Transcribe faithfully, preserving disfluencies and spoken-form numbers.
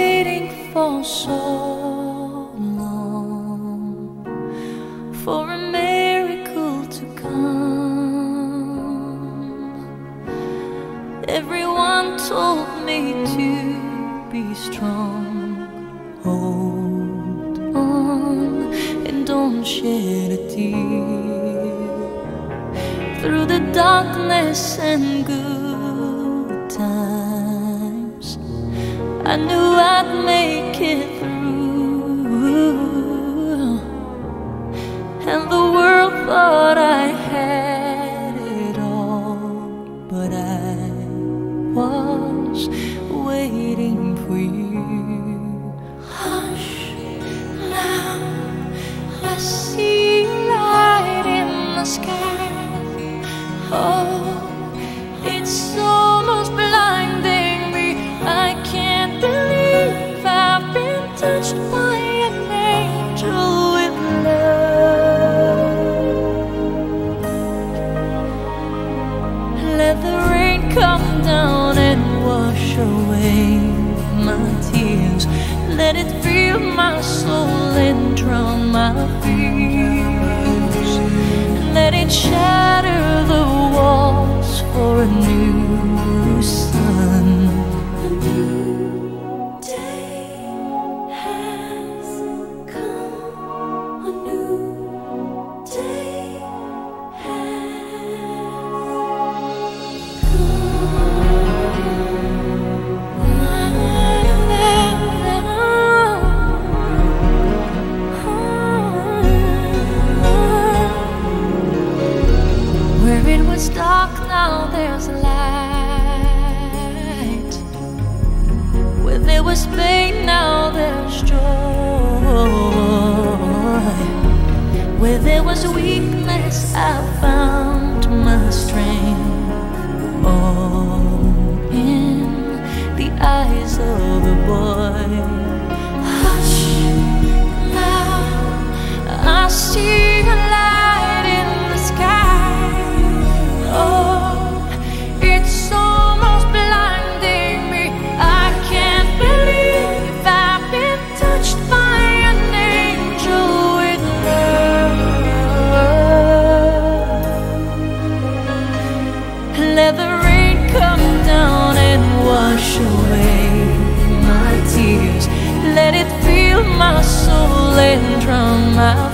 waiting for so long for a miracle to come. Everyone told me to be strong, hold on and don't shed a tear. Through the darkness and good times, I knew I'd make it through, and the world thought I had it all, but I was waiting for you. Hush, now I see light in the sky. Oh, it's almost blinding me. I can't believe I've been touched by an angel with love. Let the rain come down and wash away my tears. Let it fill my soul and drown my fears. Let it shatter the walls for a new sun. A new day has come. A new day has Where it was dark, now there's light. Where there was pain, now there's joy. Where there was weakness, I found my strength. All in the eyes of a boy. Hush, now I see a light in the sky. Oh, it's almost blinding me. I can't believe I've been touched by an angel with love. Let the rain come down and wash away my tears. Let it fill my soul and drown my